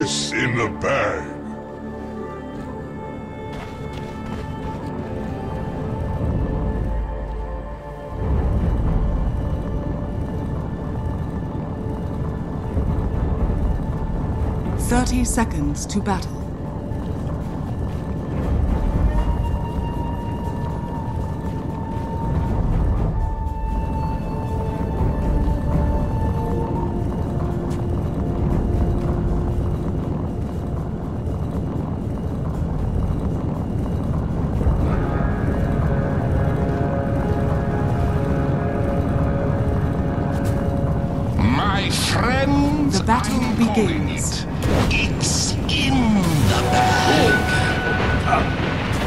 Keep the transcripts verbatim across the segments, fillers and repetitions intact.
It's in the bag. Thirty seconds to battle. My friends, The battle I'm begins. calling it. It's in the bag.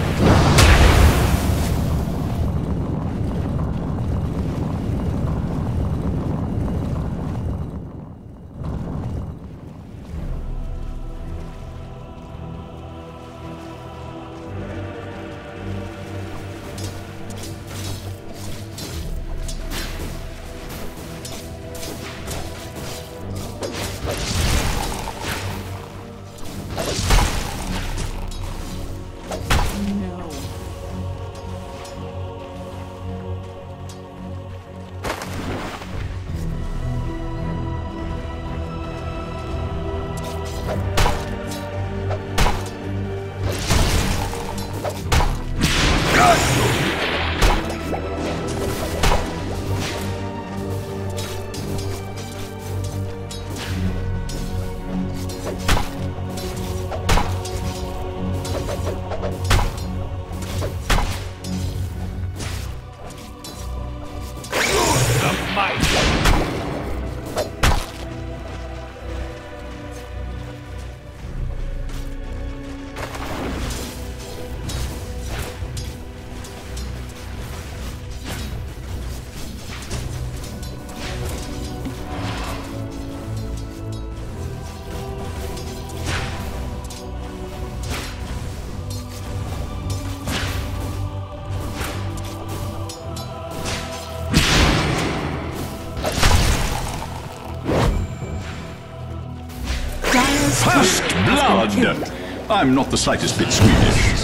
First blood! I'm not the slightest bit squeamish.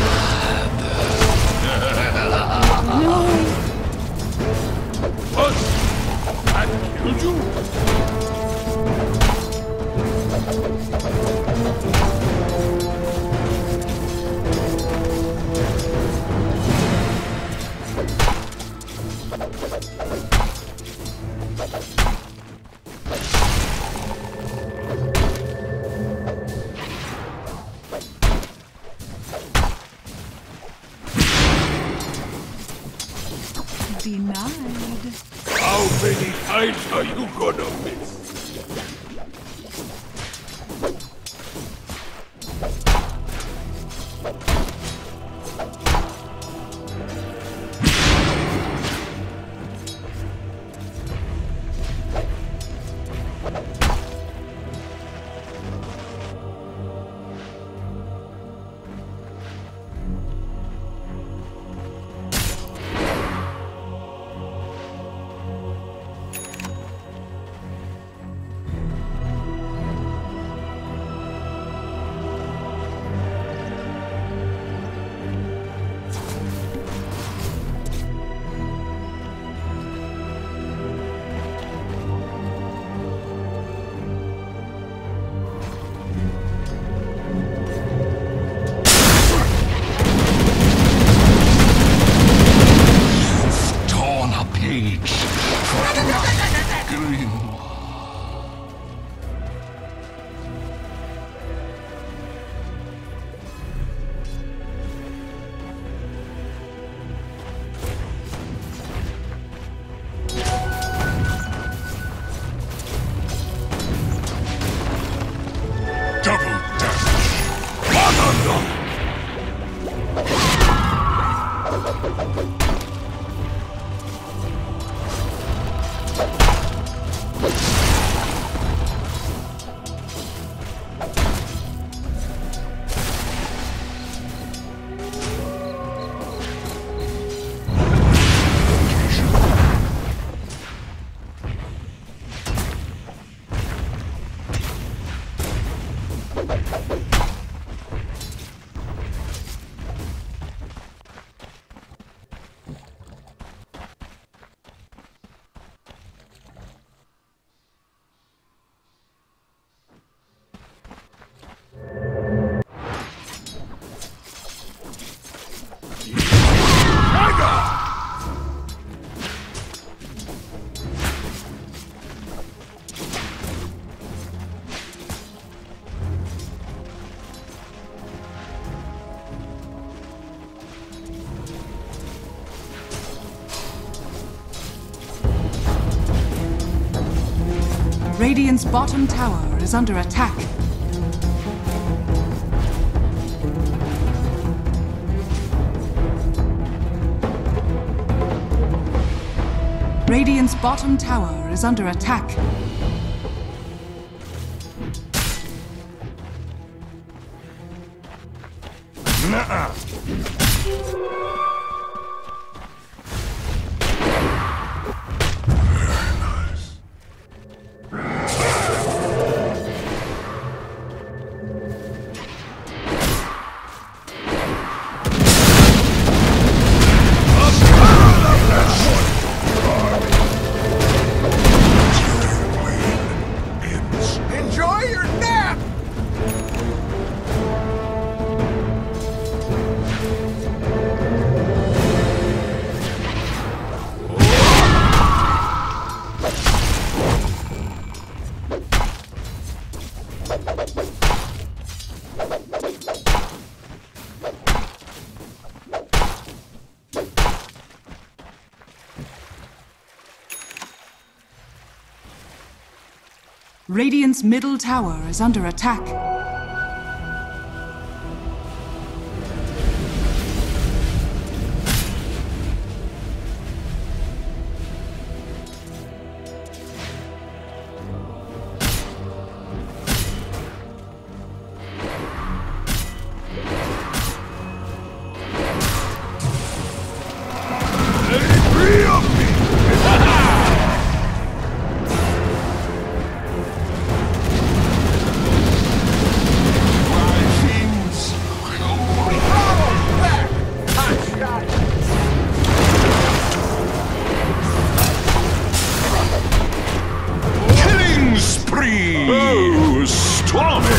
What? That killed you? Denied. How many times are you gonna miss? Radiant's bottom tower is under attack. Radiant's bottom tower is under attack. Nuh-uh. Radiant's middle tower is under attack. Oh, stormy!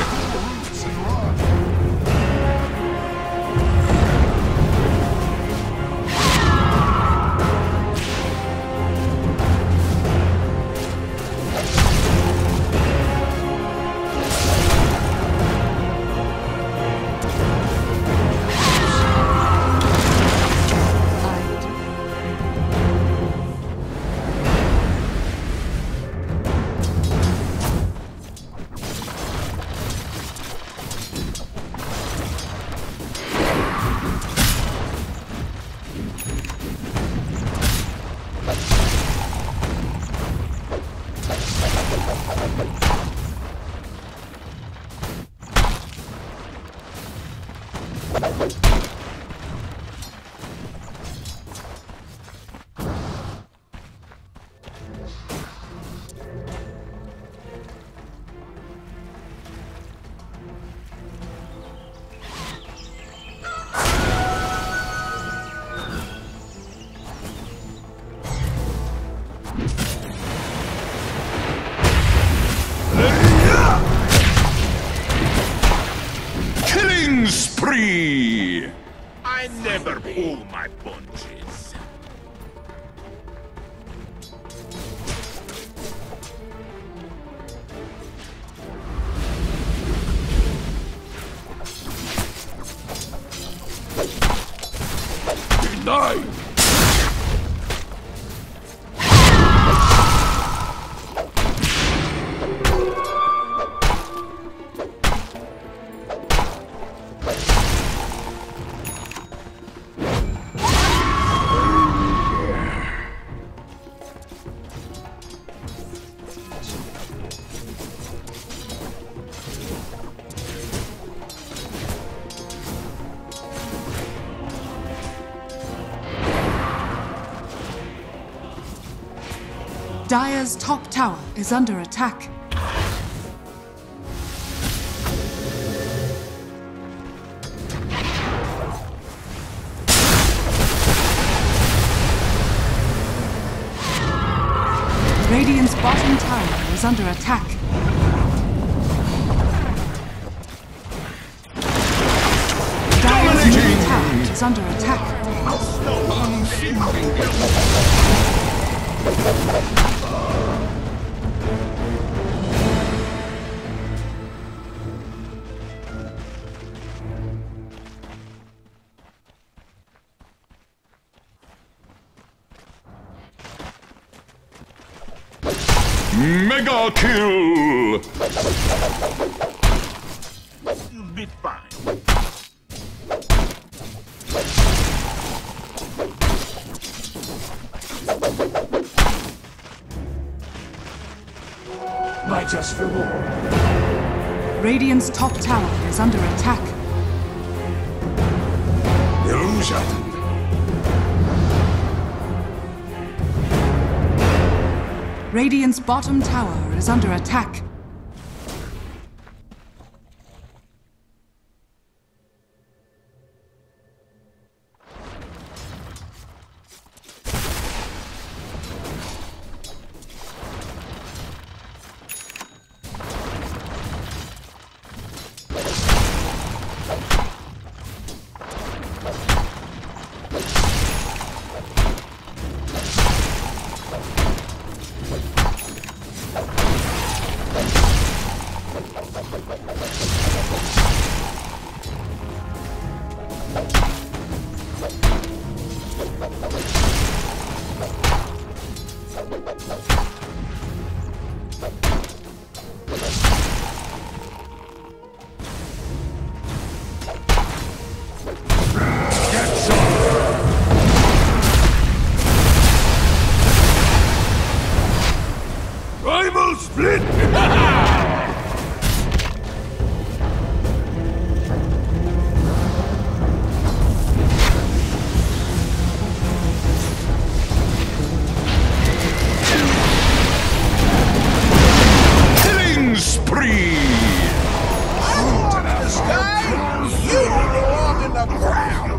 Killing spree! I never pull my punches. Denied! Dire's top tower is under attack. bottom tower is under attack. Dire's middle tower is under attack. Mega kill! You'll be fine. My just reward. Radiant's top tower is under attack. Illusion. Radiant's bottom tower is under attack. Rival split! Killing spree! Shoot in the sky! You belong in the ground!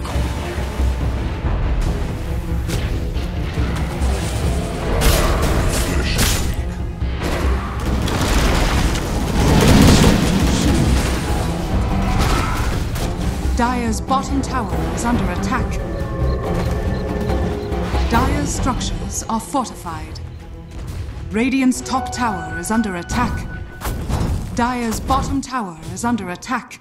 Dire's bottom tower is under attack. Dire's structures are fortified. Radiant's top tower is under attack. Dire's bottom tower is under attack.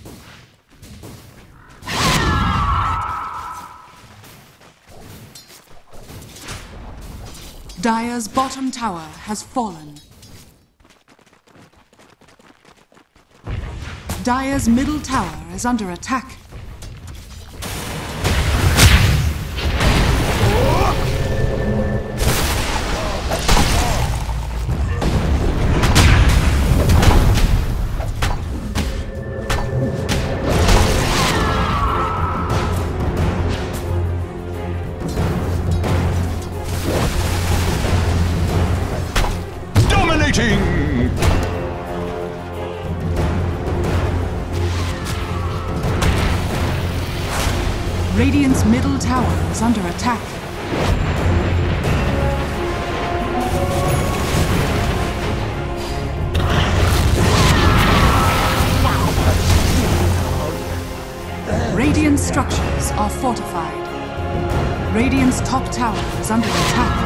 Dire's bottom tower has fallen. Dire's middle tower is under attack. Dominating! Radiant's middle tower is under attack. Radiant's structures are fortified. Radiant's top tower is under attack.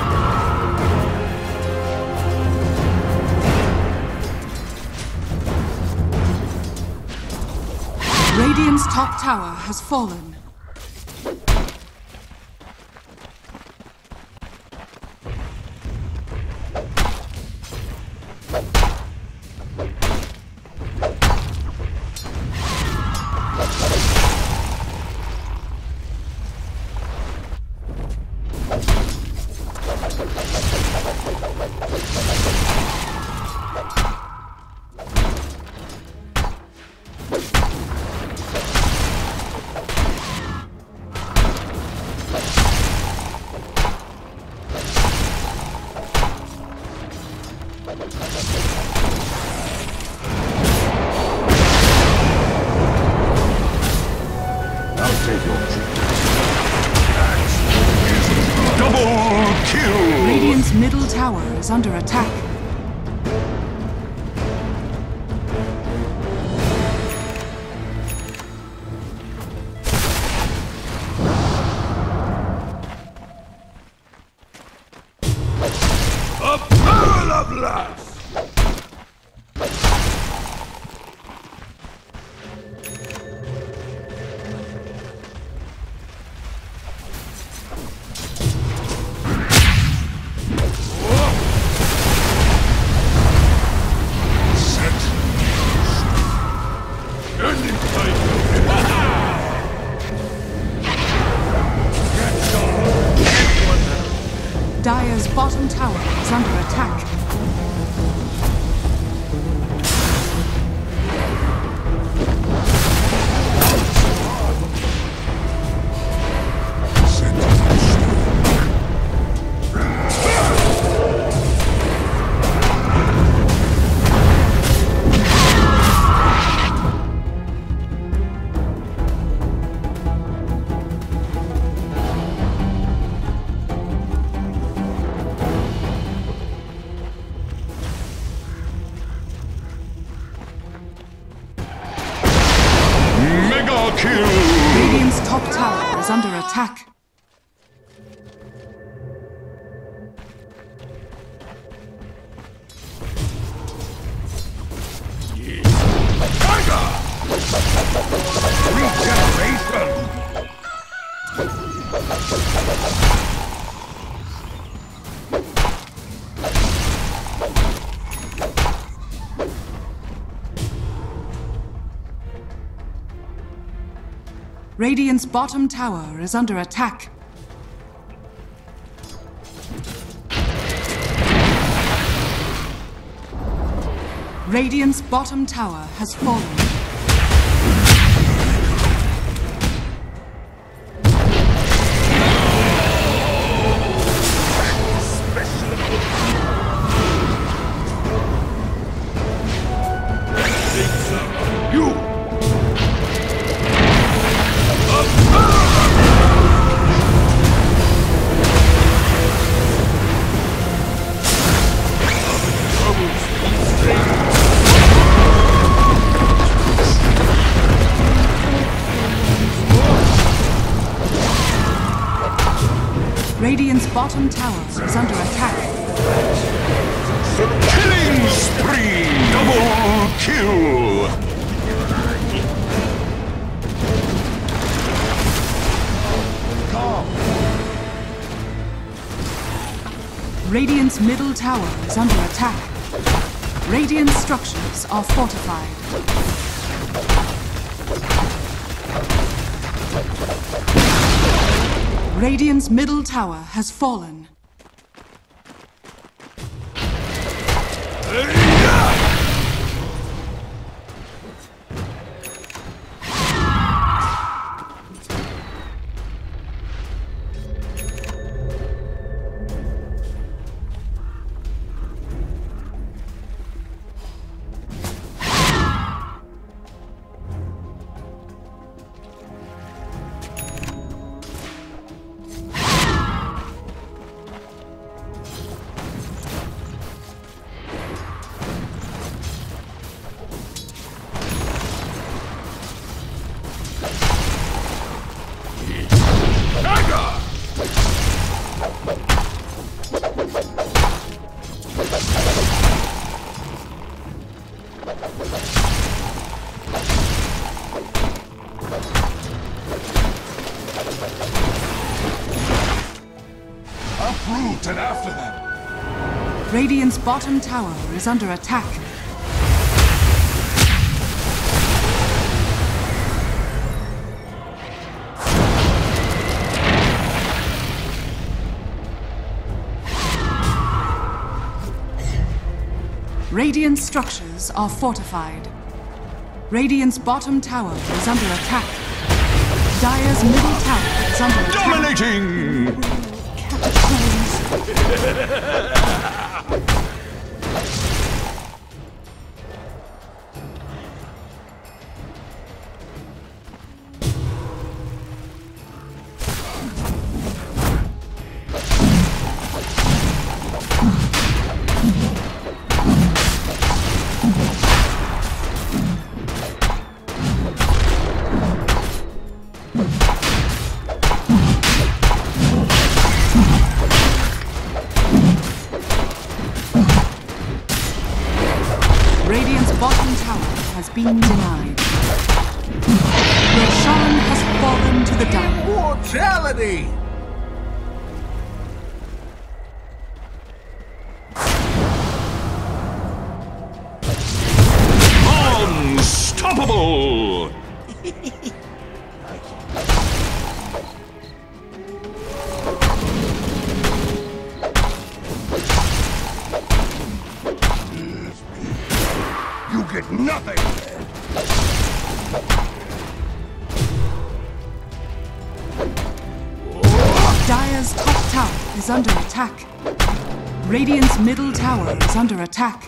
Radiant's top tower has fallen. tower is under attack. A barrel of laughs! Dire's bottom tower is under attack. Radiant's top tower is under attack. Tiger! Regeneration! Radiant's bottom tower is under attack. Radiant's bottom tower has fallen. Radiant's bottom tower is under attack. Killing spree! Double kill! Radiant's middle tower is under attack. Radiant structures are fortified. Radiant's middle tower has fallen. And after them. Radiant's bottom tower is under attack. Radiant structures are fortified. Radiant's bottom tower is under attack. Dire's middle tower is under attack. Dominating! been denied. Roshan has fallen to the Dire. Immortality! Unstoppable! You get nothing! Dire's top tower is under attack. Radiant's middle tower is under attack.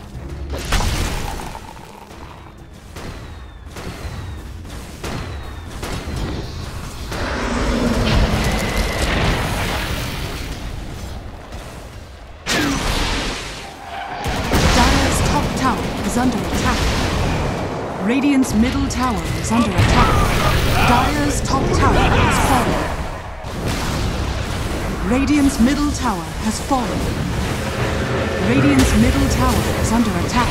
Dire's top tower is under attack. Radiant's middle tower is under attack. Dire's top tower has fallen. Radiant's middle tower has fallen. Radiant's middle tower is under attack.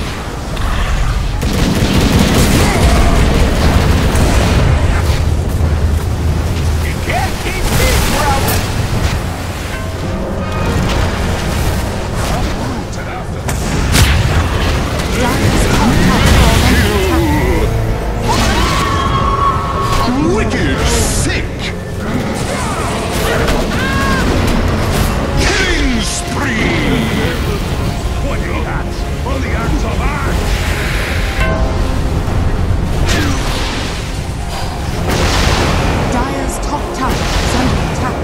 You can't keep me crowded! I'm rooted after this. Dire's top tower is under attack. Wicked sick! Killing spree! What you got? For the arms of art! Dire's top tower is under attack.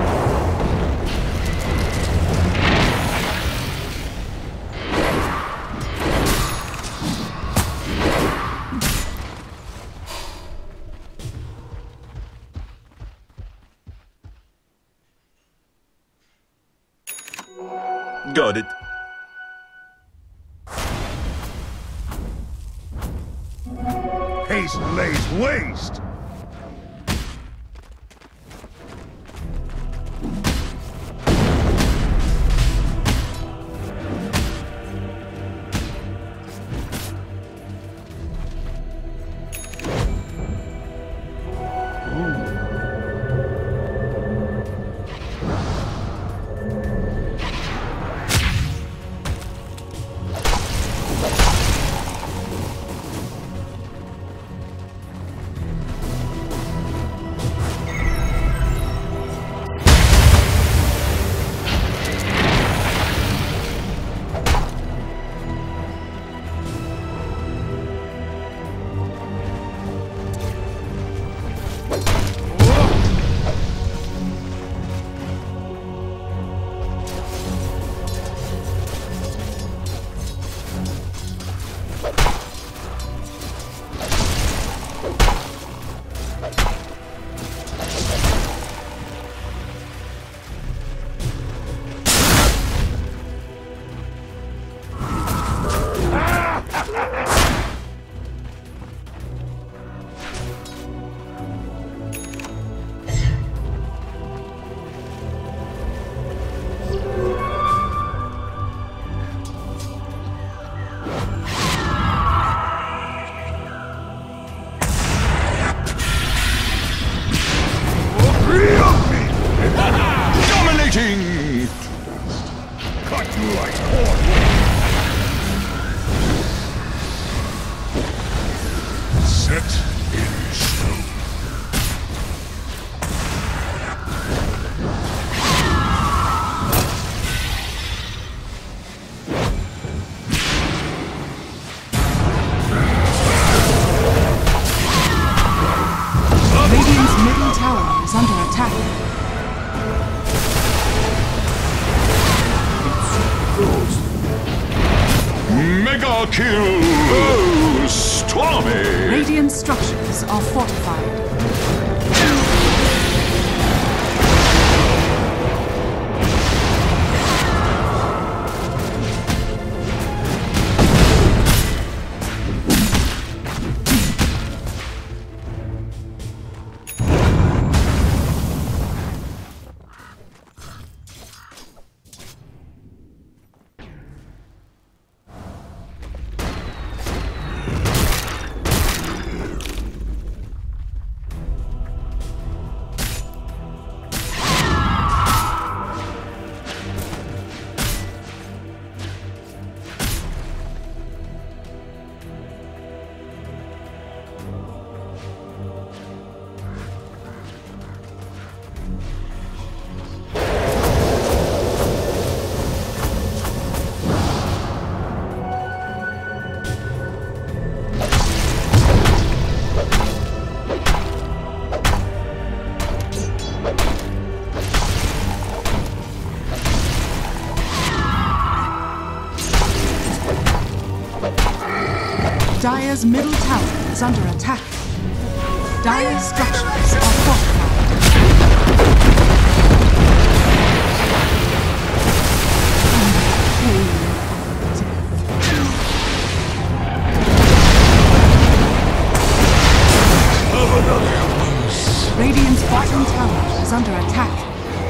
Got it. Haste lays waste! Dominating! Cut you like corn! Set in stone. Radiant's middle tower is under attack. Mega kill! Oh, stormy! Radiant structures are fortified. Dire's middle tower is under attack. Dire's structures are fortified. Radiant's bottom tower is under attack.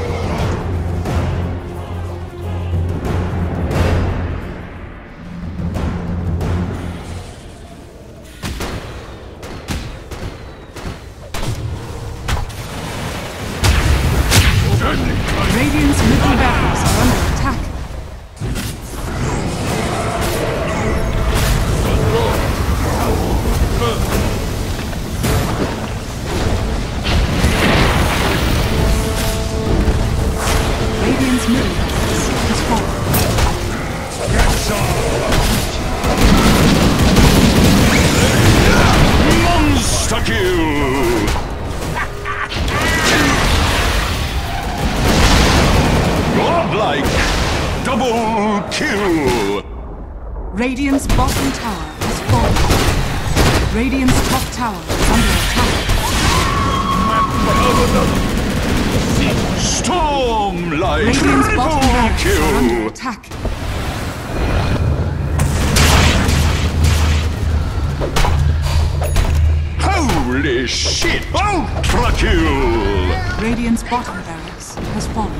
Radiant's middle barracks are under attack. Radiant's middle barracks has fallen. Monster kill! Godlike! Double kill! Radiant's bottom tower has fallen. Radiant's top tower is under attack. Storm like Radiant's bottom triple barracks are under kill! attack. Holy shit! Ultra kill! Radiant's bottom barracks has fallen.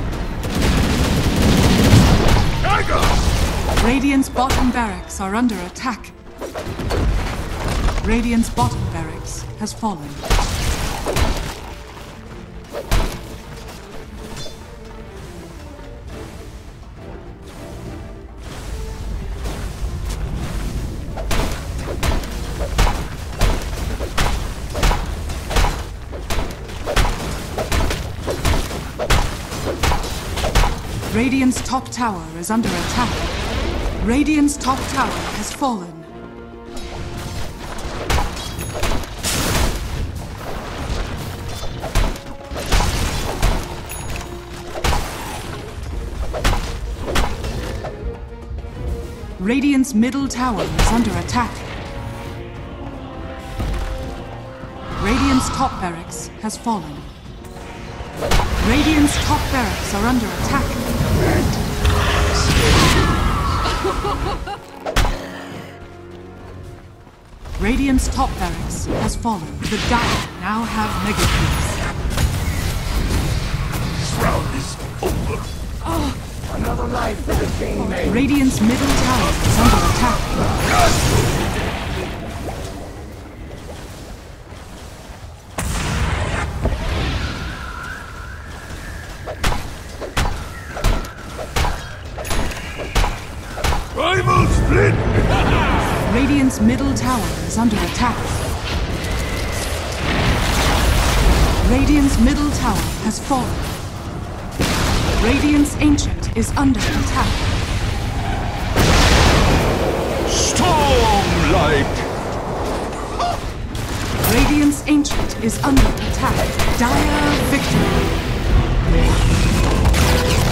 Radiant's bottom barracks are under attack. Radiant's bottom barracks has fallen. Radiant's top tower is under attack. Radiant's top tower has fallen. Radiant's middle tower is under attack. Radiant's top barracks has fallen. Radiant's top barracks are under attack. Radiant's top barracks has fallen. The Dire now have mega kills. This round is over. Oh, another life for the game, mate. Radiant's middle tower is under attack. Rival split! Radiant's middle tower is under attack. Radiant's middle tower has fallen. Radiant's Ancient is under attack. Storm like! Radiant's Ancient is under attack. Dire victory.